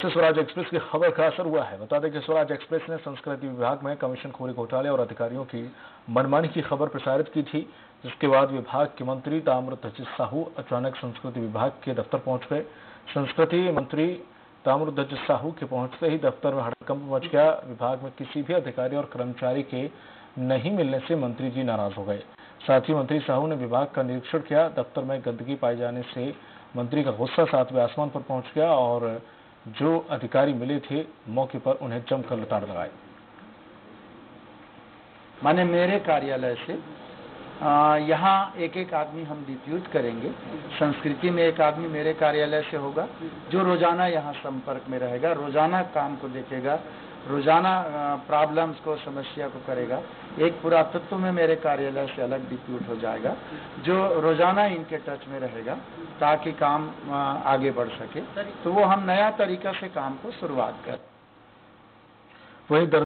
इससे स्वराज एक्सप्रेस की खबर का असर हुआ है। बता दें कि स्वराज एक्सप्रेस ने संस्कृति विभाग में कमीशनखोरी घोटाले और अधिकारियों की मनमानी की खबर प्रसारित की थी, जिसके बाद विभाग के मंत्री ताम्रध्वज साहू अचानक संस्कृति विभाग के दफ्तर पहुंच गए। संस्कृति मंत्री ताम्रध्वज साहू के पहुंचते ही दफ्तर में हड़कंप मच गया। विभाग में किसी भी अधिकारी और कर्मचारी के नहीं मिलने से मंत्री जी नाराज हो गए। साथ ही मंत्री साहू ने विभाग का निरीक्षण किया। दफ्तर में गंदगी पाए जाने से मंत्री का गुस्सा सातवें आसमान पर पहुंच गया और जो अधिकारी मिले थे मौके पर उन्हें जमकर लताड़ लगाए। माने मेरे कार्यालय से यहाँ एक एक आदमी हम डिप्यूट करेंगे। संस्कृति में एक आदमी मेरे कार्यालय से होगा जो रोजाना यहाँ संपर्क में रहेगा, रोजाना काम को देखेगा, रोजाना प्रॉब्लम्स को, समस्या को करेगा। एक पुरातत्व में मेरे कार्यालय से अलग डिप्यूट हो जाएगा जो रोजाना इनके टच में रहेगा ताकि काम आगे बढ़ सके। तो वो हम नया तरीका से काम को शुरुआत करें। वही